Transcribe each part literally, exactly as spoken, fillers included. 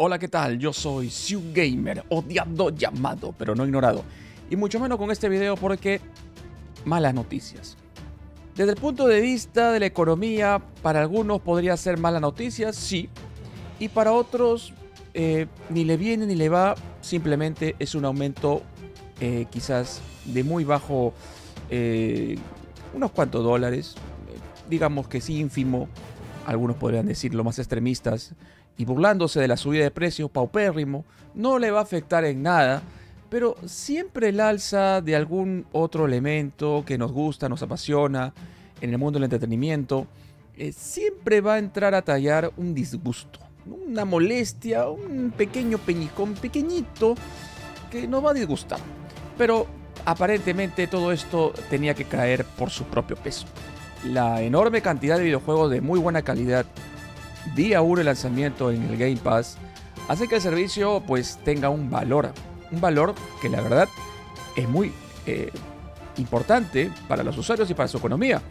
Hola, ¿qué tal? Yo soy Xiu Gamer, odiado, llamado, pero no ignorado. Y mucho menos con este video porque malas noticias. Desde el punto de vista de la economía, para algunos podría ser malas noticias, sí. Y para otros, eh, ni le viene ni le va, simplemente es un aumento eh, quizás de muy bajo, eh, unos cuantos dólares, eh, digamos que sí, ínfimo, algunos podrían decirlo más extremistas, y burlándose de la subida de precios paupérrimo, no le va a afectar en nada, pero siempre el alza de algún otro elemento que nos gusta, nos apasiona, en el mundo del entretenimiento, eh, siempre va a entrar a tallar un disgusto, una molestia, un pequeño peñicón pequeñito que nos va a disgustar. Pero aparentemente todo esto tenía que caer por su propio peso. La enorme cantidad de videojuegos de muy buena calidad, día uno de lanzamiento en el Game Pass, hace que el servicio pues tenga un valor, un valor que la verdad es muy eh, importante para los usuarios y para su economía.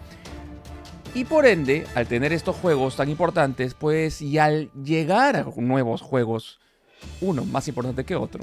Y por ende, al tener estos juegos tan importantes, pues y al llegar a nuevos juegos, uno más importante que otro,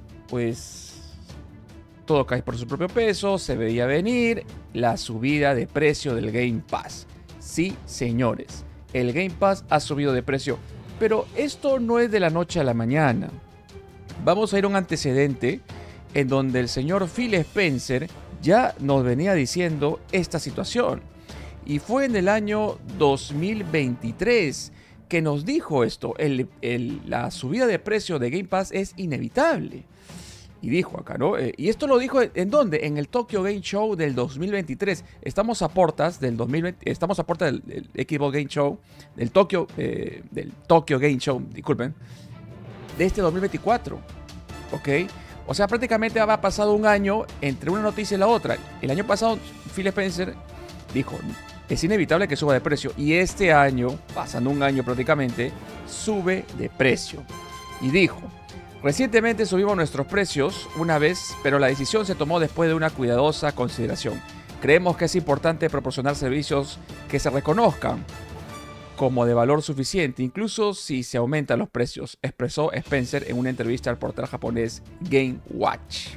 pues todo cae por su propio peso, se veía venir la subida de precio del Game Pass. Sí, señores, el Game Pass ha subido de precio, pero esto no es de la noche a la mañana. Vamos a ir a un antecedente en donde el señor Phil Spencer ya nos venía diciendo esta situación. Y fue en el año dos mil veintitrés que nos dijo esto, el, el, la subida de precio de Game Pass es inevitable. Y dijo acá, ¿no? Eh, y esto lo dijo, ¿en dónde? En el Tokyo Game Show del dos mil veintitrés. Estamos a portas del dos mil veinte, estamos a portas del, del Xbox Game Show, del Tokyo, eh, del Tokyo Game Show, disculpen, de este dos mil veinticuatro, ¿ok? O sea, prácticamente ha pasado un año entre una noticia y la otra. El año pasado, Phil Spencer dijo, es inevitable que suba de precio. Y este año, pasando un año prácticamente, sube de precio. Y dijo, recientemente subimos nuestros precios una vez, pero la decisión se tomó después de una cuidadosa consideración. Creemos que es importante proporcionar servicios que se reconozcan como de valor suficiente, incluso si se aumentan los precios, expresó Spencer en una entrevista al portal japonés Game Watch.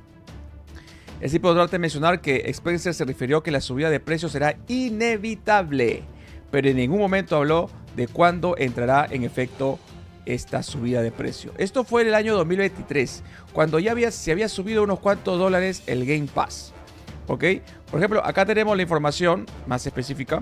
Es importante mencionar que Spencer se refirió que la subida de precios será inevitable, pero en ningún momento habló de cuándo entrará en efecto esta subida de precio. Esto fue en el año dos mil veintitrés, cuando ya había, se había subido unos cuantos dólares el Game Pass. ¿Ok? Por ejemplo, acá tenemos la información más específica.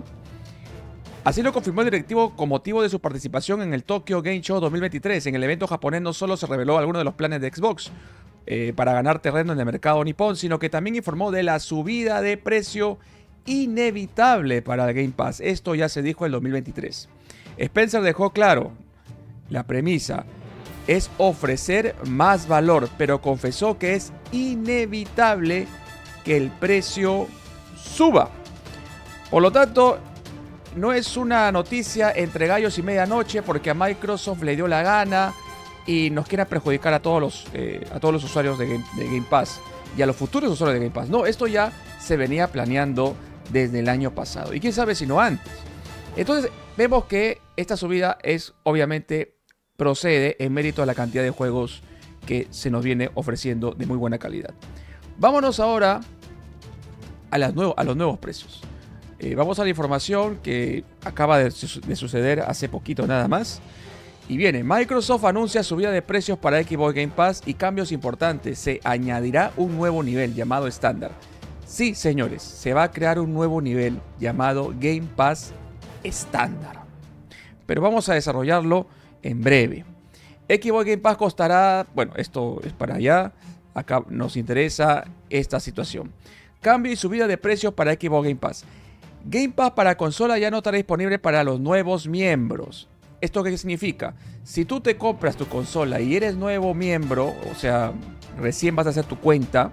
Así lo confirmó el directivo con motivo de su participación en el Tokyo Game Show dos mil veintitrés. En el evento japonés no solo se reveló algunos de los planes de Xbox eh, para ganar terreno en el mercado nipón, sino que también informó de la subida de precio inevitable para el Game Pass. Esto ya se dijo en el dos mil veintitrés. Spencer dejó claro, la premisa es ofrecer más valor, pero confesó que es inevitable que el precio suba. Por lo tanto, no es una noticia entre gallos y medianoche porque a Microsoft le dio la gana y nos quiere perjudicar a todos los, eh, a todos los usuarios de Game, de Game Pass y a los futuros usuarios de Game Pass. No, esto ya se venía planeando desde el año pasado y quién sabe si no antes. Entonces vemos que esta subida es obviamente procede en mérito a la cantidad de juegos que se nos viene ofreciendo de muy buena calidad. Vámonos ahora a, las nuevo, a los nuevos precios. Eh, vamos a la información que acaba de, su de suceder hace poquito nada más. Y viene, Microsoft anuncia subida de precios para Xbox Game Pass y cambios importantes. Se añadirá un nuevo nivel llamado estándar. Sí, señores, se va a crear un nuevo nivel llamado Game Pass estándar. Pero vamos a desarrollarlo en breve. Xbox Game Pass costará, bueno, esto es para allá, acá nos interesa esta situación. Cambio y subida de precios para Xbox Game Pass. Game Pass para consola ya no estará disponible para los nuevos miembros. ¿Esto qué significa? Si tú te compras tu consola y eres nuevo miembro, o sea, recién vas a hacer tu cuenta,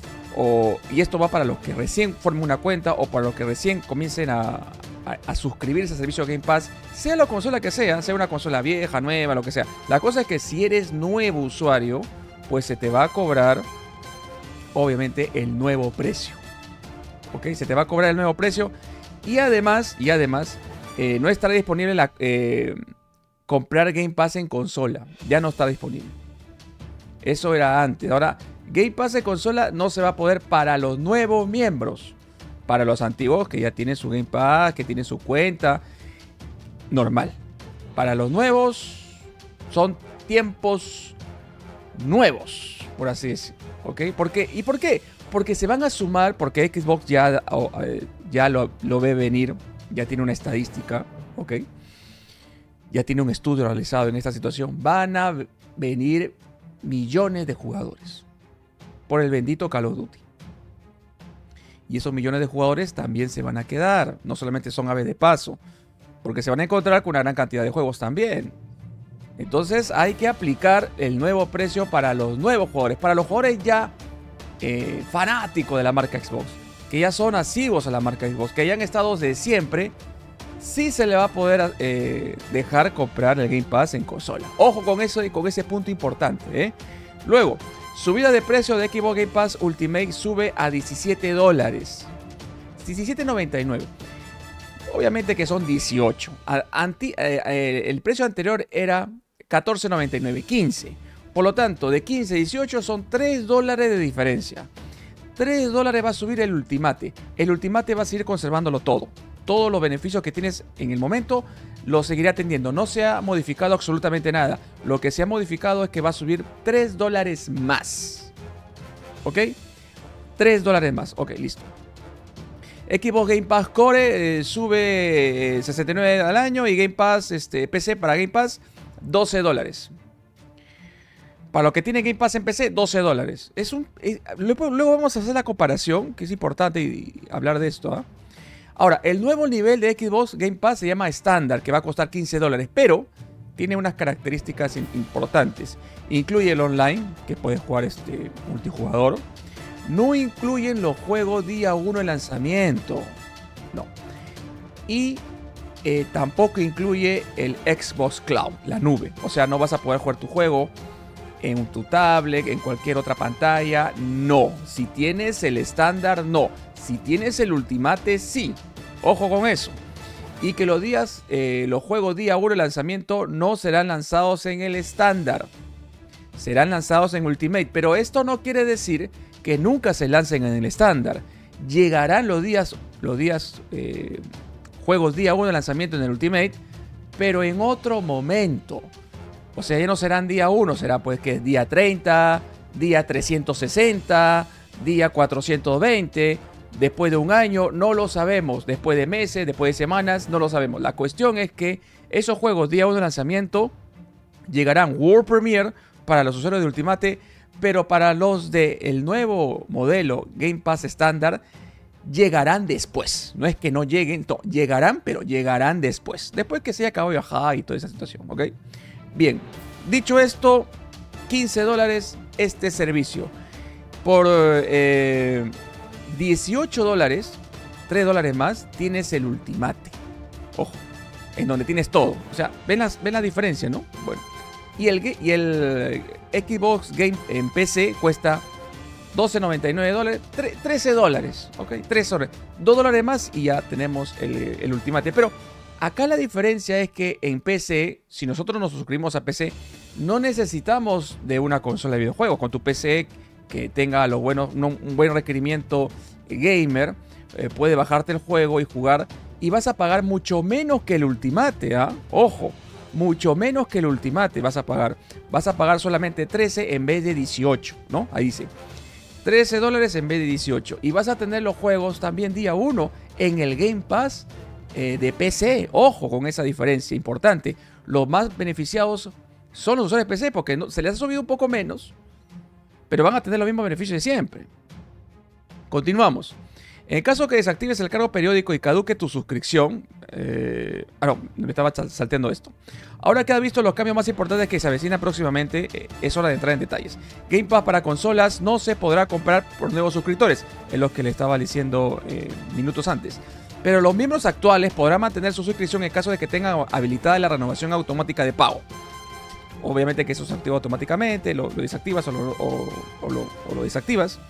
o, y esto va para los que recién formen una cuenta o para los que recién comiencen a, a, a suscribirse al servicio de Game Pass, sea la consola que sea, sea una consola vieja, nueva, lo que sea. La cosa es que si eres nuevo usuario, pues se te va a cobrar, obviamente, el nuevo precio. ¿Ok? Se te va a cobrar el nuevo precio y además, y además, eh, no estará disponible la, eh, comprar Game Pass en consola. Ya no está disponible. Eso era antes. Ahora, Game Pass en consola no se va a poder para los nuevos miembros. Para los antiguos que ya tienen su Game Pass, que tienen su cuenta. Normal. Para los nuevos son tiempos nuevos, por así decirlo. ¿Ok? ¿Por qué? ¿Y por qué? Porque se van a sumar, porque Xbox ya, oh, eh, ya lo, lo ve venir. Ya tiene una estadística. ¿Ok? Ya tiene un estudio realizado en esta situación. Van a venir millones de jugadores por el bendito Call of Duty. Y esos millones de jugadores también se van a quedar. No solamente son aves de paso, porque se van a encontrar con una gran cantidad de juegos también. Entonces hay que aplicar el nuevo precio para los nuevos jugadores. Para los jugadores ya eh, fanáticos de la marca Xbox, que ya son asiduos a la marca Xbox, que ya han estado desde siempre, sí se le va a poder eh, dejar comprar el Game Pass en consola. Ojo con eso y con ese punto importante, ¿eh? Luego, subida de precio de Xbox Game Pass Ultimate sube a diecisiete dólares. diecisiete noventa y nueve. Obviamente que son dieciocho. Anti, eh, eh, el precio anterior era catorce noventa y nueve, quince. Por lo tanto, de quince a dieciocho son tres dólares de diferencia. tres dólares va a subir el Ultimate. El Ultimate va a seguir conservándolo todo. Todos los beneficios que tienes en el momento los seguirá teniendo. No se ha modificado absolutamente nada. Lo que se ha modificado es que va a subir tres dólares más. ¿Ok? tres dólares más. Ok, listo. Xbox Game Pass Core eh, sube eh, sesenta y nueve al año y Game Pass este, P C para Game Pass doce dólares. Para lo que tiene Game Pass en P C, doce dólares. Es un, es, luego, luego vamos a hacer la comparación, que es importante y, y hablar de esto. ¿eh? Ahora, el nuevo nivel de Xbox Game Pass se llama estándar, que va a costar quince dólares, pero tiene unas características importantes. Incluye el online, que puedes jugar este multijugador. No incluyen los juegos día uno de lanzamiento. No. Y eh, tampoco incluye el Xbox Cloud, la nube. O sea, no vas a poder jugar tu juego en tu tablet, en cualquier otra pantalla. No. Si tienes el estándar, no. Si tienes el Ultimate, sí. Ojo con eso. Y que los días, eh, los juegos día uno de lanzamiento no serán lanzados en el estándar. Serán lanzados en Ultimate. Pero esto no quiere decir que nunca se lancen en el estándar. Llegarán los días, los días eh, juegos día uno de lanzamiento en el Ultimate, pero en otro momento. O sea, ya no serán día uno, será pues que día treinta, día trescientos sesenta, día cuatrocientos veinte, después de un año, no lo sabemos. Después de meses, después de semanas, no lo sabemos. La cuestión es que esos juegos día uno de lanzamiento llegarán World Premiere para los usuarios de Ultimate, pero para los del nuevo modelo Game Pass estándar llegarán después. No es que no lleguen, no, llegarán, pero llegarán después. Después que se haya acabado Yaja y toda esa situación, ¿ok? Bien, dicho esto, quince dólares este servicio. Por eh, dieciocho dólares, tres dólares más, tienes el Ultimate. Ojo, en donde tienes todo. O sea, ven, las, ven la diferencia, ¿no? Bueno. Y el, y el Xbox Game en P C cuesta doce noventa y nueve dólares, trece dólares, ¿ok? trece dólares, dos dólares más y ya tenemos el, el Ultimate. Pero acá la diferencia es que en P C, si nosotros nos suscribimos a P C, no necesitamos de una consola de videojuegos. Con tu P C que tenga los buenos, un buen requerimiento gamer, eh, puede bajarte el juego y jugar y vas a pagar mucho menos que el Ultimate, ¿ah? ¿eh? Ojo. Mucho menos que el Ultimate vas a pagar. Vas a pagar solamente trece en vez de dieciocho, ¿no? Ahí dice. trece dólares en vez de dieciocho. Y vas a tener los juegos también día uno en el Game Pass eh, de P C. Ojo con esa diferencia importante. Los más beneficiados son los usuarios de P C porque no, se les ha subido un poco menos, pero van a tener los mismos beneficios de siempre. Continuamos. En el caso que desactives el cargo periódico y caduque tu suscripción... Eh, ah, no, me estaba salteando esto. Ahora que has visto los cambios más importantes que se avecinan próximamente, eh, es hora de entrar en detalles. Game Pass para consolas no se podrá comprar por nuevos suscriptores, es lo que le estaba diciendo eh, minutos antes. Pero los miembros actuales podrán mantener su suscripción en caso de que tengan habilitada la renovación automática de pago. Obviamente que eso se activa automáticamente, lo, lo desactivas o lo, o, o lo, o lo desactivas.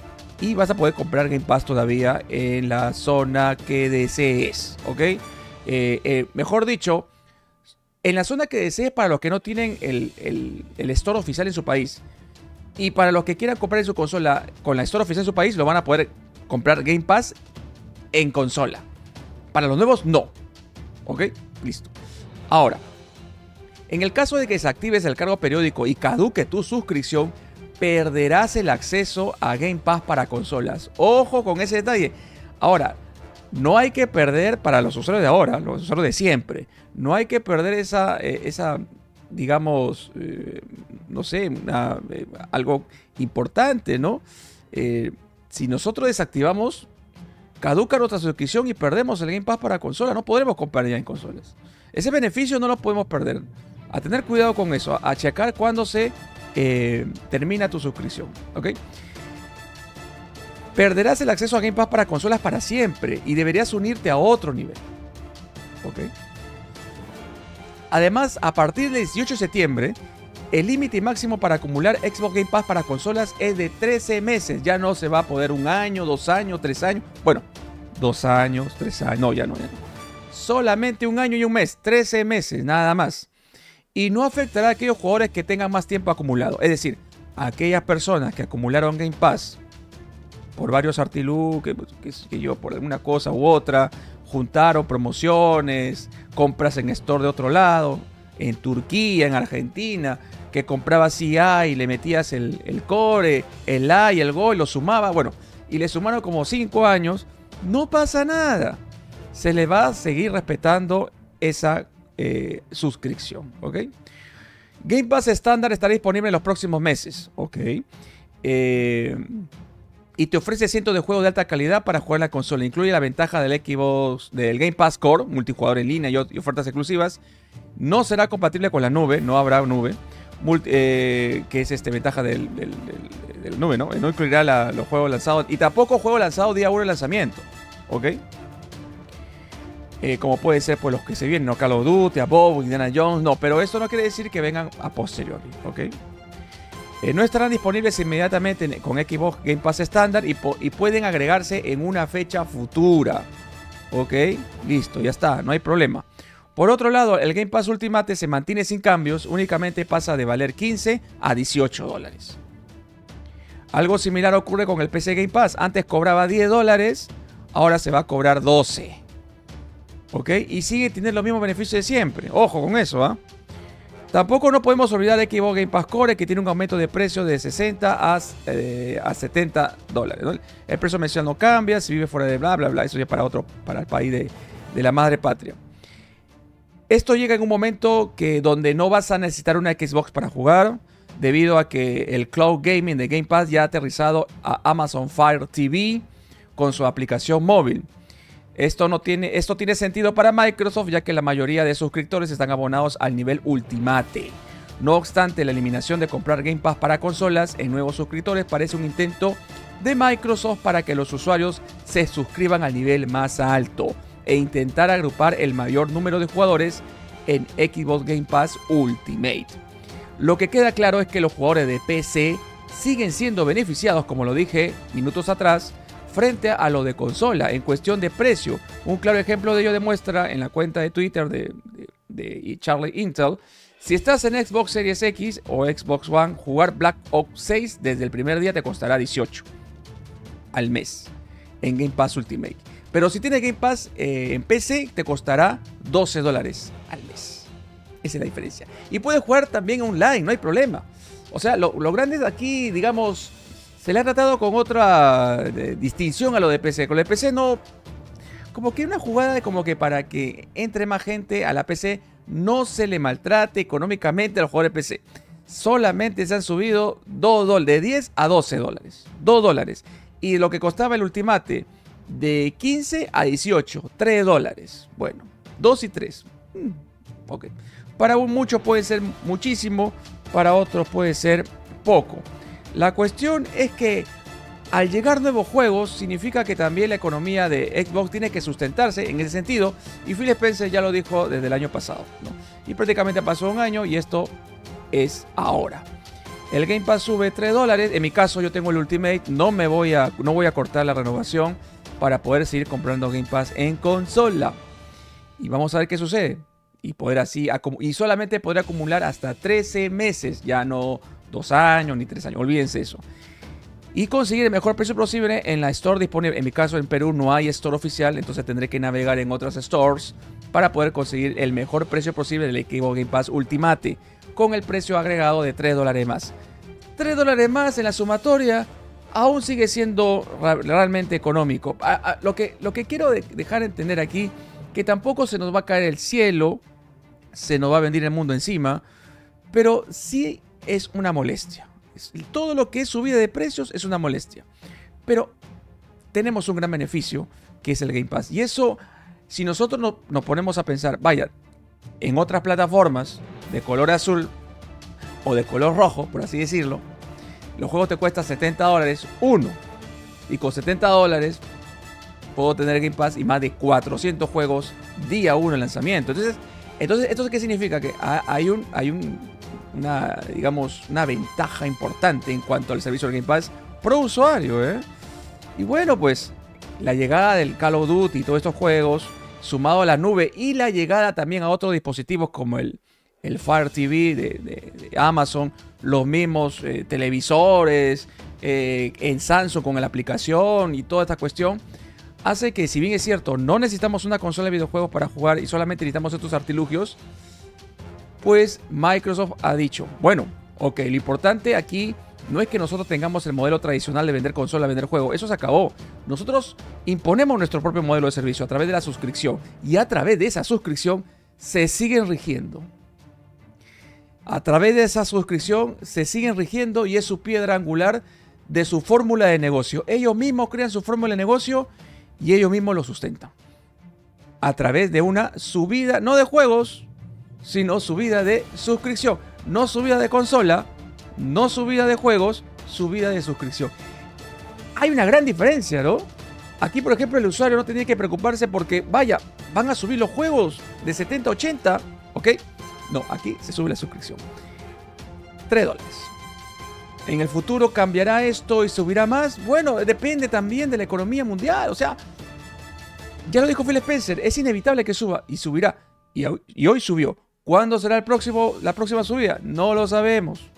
Y vas a poder comprar Game Pass todavía en la zona que desees, ¿ok? Eh, eh, mejor dicho, en la zona que desees para los que no tienen el, el, el store oficial en su país. Y para los que quieran comprar en su consola con la store oficial en su país, lo van a poder comprar Game Pass en consola. Para los nuevos, no. ¿Ok? Listo. Ahora, en el caso de que desactives el cargo periódico y caduque tu suscripción, perderás el acceso a Game Pass para consolas. Ojo con ese detalle. Ahora, no hay que perder para los usuarios de ahora, los usuarios de siempre. No hay que perder esa, eh, esa digamos, eh, no sé, una, eh, algo importante, ¿no? Eh, si nosotros desactivamos, caduca nuestra suscripción y perdemos el Game Pass para consola. No podremos comprar ya en consolas. Ese beneficio no lo podemos perder. A tener cuidado con eso, a checar cuándo se eh, termina tu suscripción, ¿ok? Perderás el acceso a Game Pass para consolas para siempre y deberías unirte a otro nivel, ¿ok? Además, a partir del dieciocho de septiembre, el límite máximo para acumular Xbox Game Pass para consolas es de trece meses. Ya no se va a poder un año, dos años, tres años. Bueno, dos años, tres años. No, ya no, ya no. Solamente un año y un mes. trece meses, nada más. Y no afectará a aquellos jugadores que tengan más tiempo acumulado. Es decir, a aquellas personas que acumularon Game Pass por varios artilugios, que, que, que yo, por alguna cosa u otra, juntaron promociones, compras en store de otro lado, en Turquía, en Argentina, que comprabas C I y le metías el, el core, el A y el Go y lo sumaba, bueno, y le sumaron como cinco años, no pasa nada. Se le va a seguir respetando esa eh, suscripción, ¿ok? Game Pass estándar estará disponible en los próximos meses, ¿ok? Eh... Y te ofrece cientos de juegos de alta calidad para jugar en la consola. Incluye la ventaja del Xbox, del Game Pass Core, multijugador en línea y ofertas exclusivas. No será compatible con la nube, no habrá nube. Multi, eh, que es este, ventaja del, del, del, del nube, ¿no? No incluirá la, los juegos lanzados. Y tampoco juegos lanzados día uno de lanzamiento, ¿ok? Eh, como puede ser pues los que se vienen, ¿no? Call of Duty, Above, Indiana Jones, no. Pero esto no quiere decir que vengan a posteriori, ¿ok? Eh, no estarán disponibles inmediatamente con Xbox Game Pass estándar y, y pueden agregarse en una fecha futura. Ok, listo, ya está, no hay problema. Por otro lado, el Game Pass Ultimate se mantiene sin cambios, únicamente pasa de valer quince a dieciocho dólares. Algo similar ocurre con el P C Game Pass. Antes cobraba diez dólares, ahora se va a cobrar doce. Ok, y sigue teniendo los mismos beneficios de siempre. Ojo con eso, ¿ah? ¿eh? Tampoco no podemos olvidar de Xbox Game Pass Core, que tiene un aumento de precio de sesenta a, eh, a setenta dólares, ¿no? El precio mensual no cambia, si vive fuera de bla, bla, bla. Eso ya para otro, para el país de, de la madre patria. Esto llega en un momento que donde no vas a necesitar una Xbox para jugar, debido a que el Cloud Gaming de Game Pass ya ha aterrizado a Amazon Fire T V con su aplicación móvil. Esto, no tiene, esto tiene sentido para Microsoft, ya que la mayoría de suscriptores están abonados al nivel Ultimate. No obstante, la eliminación de comprar Game Pass para consolas en nuevos suscriptores parece un intento de Microsoft para que los usuarios se suscriban al nivel más alto e intentar agrupar el mayor número de jugadores en Xbox Game Pass Ultimate. Lo que queda claro es que los jugadores de P C siguen siendo beneficiados, como lo dije minutos atrás, frente a lo de consola en cuestión de precio. Un claro ejemplo de ello demuestra en la cuenta de Twitter de, de, de Charlie Intel. Si estás en Xbox Series X o Xbox One, jugar Black Ops seis desde el primer día te costará dieciocho al mes en Game Pass Ultimate. Pero si tienes Game Pass eh, en P C, te costará doce dólares al mes. Esa es la diferencia. Y puedes jugar también online, no hay problema. O sea, lo, lo grande de aquí, digamos, se le ha tratado con otra eh, distinción a lo de P C. Con el P C no... Como que una jugada de como que para que entre más gente a la P C no se le maltrate económicamente a los jugadores de P C. Solamente se han subido dos dólares, de diez a doce dólares. dos dólares. Y lo que costaba el Ultimate de quince a dieciocho, tres dólares. Bueno, dos y tres. Hmm, ok. Para muchos puede ser muchísimo, para otros puede ser poco. La cuestión es que al llegar nuevos juegos significa que también la economía de Xbox tiene que sustentarse en ese sentido, y Phil Spencer ya lo dijo desde el año pasado, ¿no? Y prácticamente pasó un año y esto es ahora. El Game Pass sube tres dólares, en mi caso yo tengo el Ultimate, no me voy a, no voy a cortar la renovación para poder seguir comprando Game Pass en consola. Y vamos a ver qué sucede. y poder así, y solamente poder acumular hasta trece meses, ya no dos años ni tres años, olvídense eso. Y conseguir el mejor precio posible en la store disponible. En mi caso, en Perú no hay store oficial, entonces tendré que navegar en otras stores para poder conseguir el mejor precio posible del Xbox Game Pass Ultimate, con el precio agregado de tres dólares más. tres dólares más en la sumatoria aún sigue siendo realmente económico. A, a, lo, que, lo que quiero de, dejar entender aquí, que tampoco se nos va a caer el cielo, se nos va a venir el mundo encima, pero sí es una molestia. Todo lo que es subida de precios es una molestia. Pero tenemos un gran beneficio, que es el Game Pass. Y eso, si nosotros no, nos ponemos a pensar, vaya, en otras plataformas de color azul o de color rojo, por así decirlo, los juegos te cuestan setenta dólares uno. Y con setenta dólares puedo tener Game Pass y más de cuatrocientos juegos día uno de lanzamiento. Entonces, entonces ¿esto qué significa? Que hay un... Hay un Una, digamos, una ventaja importante en cuanto al servicio del Game Pass pro usuario, ¿eh? Y bueno, pues la llegada del Call of Duty y todos estos juegos, sumado a la nube y la llegada también a otros dispositivos como el, el Fire T V de, de, de Amazon, los mismos eh, televisores, eh, en Samsung con la aplicación y toda esta cuestión, hace que, si bien es cierto, no necesitamos una consola de videojuegos para jugar y solamente necesitamos estos artilugios, pues Microsoft ha dicho, bueno, ok, lo importante aquí no es que nosotros tengamos el modelo tradicional de vender consola, vender juego, eso se acabó. Nosotros imponemos nuestro propio modelo de servicio a través de la suscripción, y a través de esa suscripción se siguen rigiendo. A través de esa suscripción se siguen rigiendo y es su piedra angular de su fórmula de negocio. Ellos mismos crean su fórmula de negocio y ellos mismos lo sustentan. A través de una subida, no de juegos, sino subida de suscripción. No subida de consola, no subida de juegos, subida de suscripción. Hay una gran diferencia, ¿no? Aquí, por ejemplo, el usuario no tiene que preocuparse porque, vaya, van a subir los juegos de setenta a ochenta, ¿ok? No, aquí se sube la suscripción. tres dólares. ¿En el futuro cambiará esto y subirá más? Bueno, depende también de la economía mundial. O sea, ya lo dijo Phil Spencer, es inevitable que suba y subirá. Y, y hoy subió. ¿Cuándo será el próximo, la próxima subida? No lo sabemos.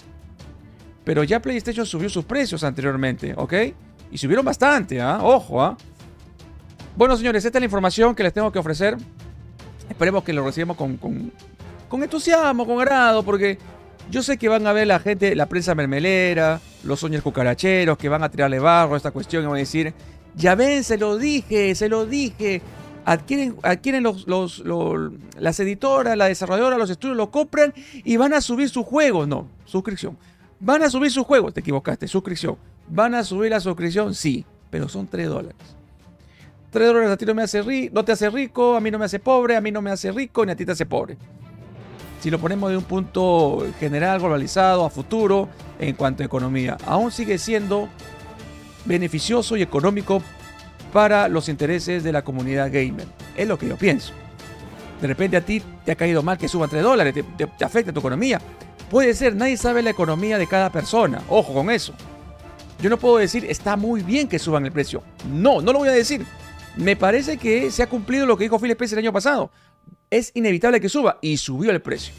Pero ya PlayStation subió sus precios anteriormente, ¿ok? Y subieron bastante, ¿ah? ¿eh? Ojo, ¿ah? ¿eh? Bueno, señores, esta es la información que les tengo que ofrecer. Esperemos que lo recibamos con, con, con entusiasmo, con agrado, porque yo sé que van a ver la gente, la prensa mermelera, los sueños cucaracheros, que van a tirarle barro a esta cuestión y van a decir, ya ven, se lo dije, se lo dije. Adquieren, adquieren los, los, los, las editoras, la desarrolladora, los estudios lo compran y van a subir sus juegos. No, suscripción. Van a subir sus juegos. Te equivocaste, suscripción. ¿Van a subir la suscripción? Sí, pero son tres dólares. tres dólares a ti no me hace rico, no te hace rico, a mí no me hace pobre, a mí no me hace rico, ni a ti te hace pobre. Si lo ponemos de un punto general, globalizado, a futuro, en cuanto a economía, aún sigue siendo beneficioso y económico para los intereses de la comunidad gamer. Es lo que yo pienso. De repente a ti te ha caído mal que suban tres dólares, te, te, te afecta tu economía. Puede ser, nadie sabe la economía de cada persona. Ojo con eso. Yo no puedo decir, está muy bien que suban el precio. No, no lo voy a decir. Me parece que se ha cumplido lo que dijo Phil Spencer el año pasado. Es inevitable que suba, y subió el precio.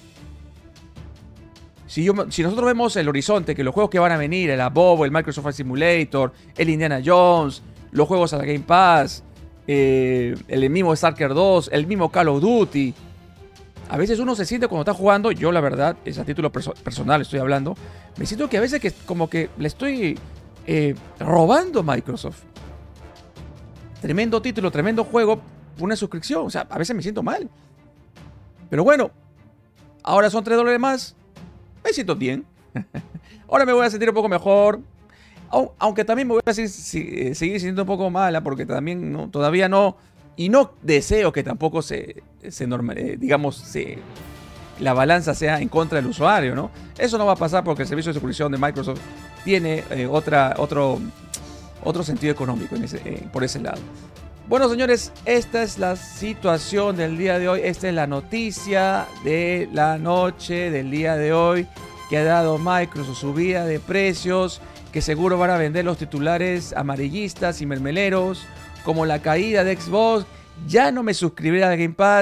Si, yo, si nosotros vemos el horizonte, que los juegos que van a venir, el Abobo, el Microsoft Flight Simulator, el Indiana Jones, los juegos a la Game Pass, eh, el mismo Stalker dos, el mismo Call of Duty. A veces uno se siente cuando está jugando, yo la verdad, es a título perso personal estoy hablando, me siento que a veces que como que le estoy eh, robando a Microsoft. Tremendo título, tremendo juego, una suscripción, o sea, a veces me siento mal. Pero bueno, ahora son tres dólares más, me siento bien. Ahora me voy a sentir un poco mejor. Aunque también me voy a seguir, seguir sintiendo un poco mala, porque también no, todavía no, y no deseo que tampoco se, se normal, eh, digamos, se, la balanza sea en contra del usuario, ¿no? Eso no va a pasar porque el servicio de suscripción de Microsoft tiene eh, otra, otro, otro sentido económico en ese, eh, por ese lado. Bueno, señores, esta es la situación del día de hoy. Esta es la noticia de la noche del día de hoy que ha dado Microsoft, subida de precios, que seguro van a vender los titulares amarillistas y mermeleros, como la caída de Xbox, ya no me suscribiré al Game Pass,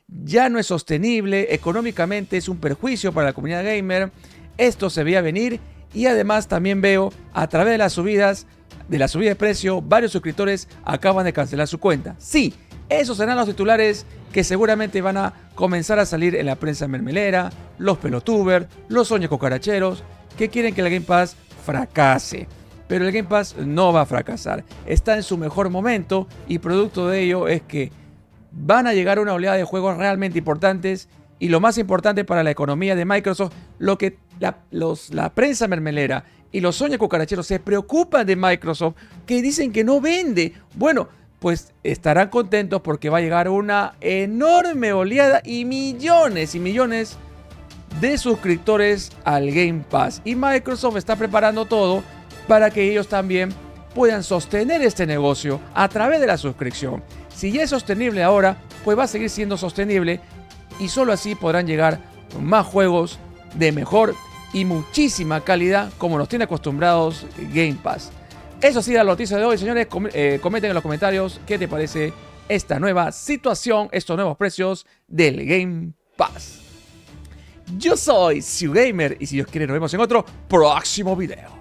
ya no es sostenible, económicamente es un perjuicio para la comunidad gamer. Esto se veía venir y además también veo a través de las subidas, de la subida de precio, varios suscriptores acaban de cancelar su cuenta. Sí, esos serán los titulares que seguramente van a comenzar a salir en la prensa mermelera, los pelotubers, los soños cucaracheros, que quieren que el Game Pass fracase. Pero el Game Pass no va a fracasar, está en su mejor momento y producto de ello es que van a llegar una oleada de juegos realmente importantes y lo más importante para la economía de Microsoft, lo que la, los, la prensa mermelera y los soños cucaracheros se preocupan de Microsoft, que dicen que no vende. Bueno, pues estarán contentos porque va a llegar una enorme oleada y millones y millones de suscriptores al Game Pass. Y Microsoft está preparando todo para que ellos también puedan sostener este negocio a través de la suscripción. Si ya es sostenible ahora, pues va a seguir siendo sostenible y solo así podrán llegar más juegos de mejor y muchísima calidad como nos tiene acostumbrados Game Pass. Eso ha sido la noticia de hoy, señores. Com eh, comenten en los comentarios qué te parece esta nueva situación, estos nuevos precios del Game Pass. Yo soy Siu Gamer y si Dios quiere nos vemos en otro próximo video.